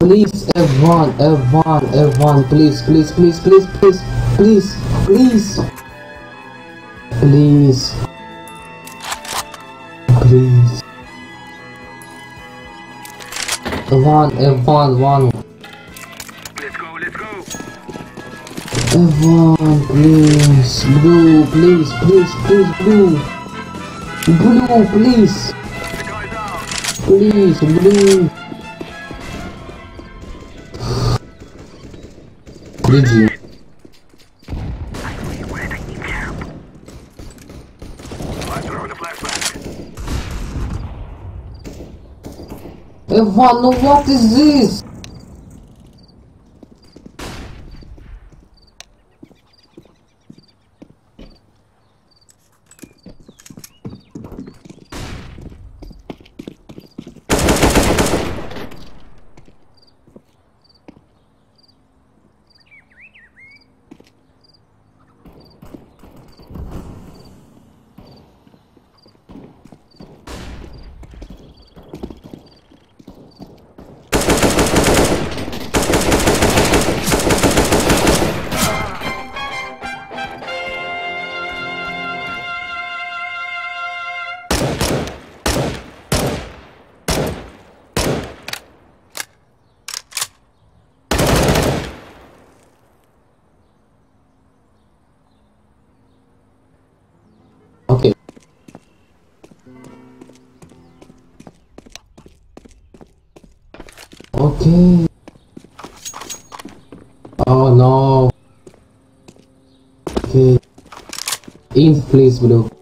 Please, F1, please, please, please, please, please, please, please, please, please. F1. Let's go, let's go. F1, please, blue, please, please, please, blue, please, The guy's out. please, blue. GG. Where they need help. I'm throwing a flashback. F1, no, what is this? Okay. Okay. Oh no. Okay. Int, please, blue.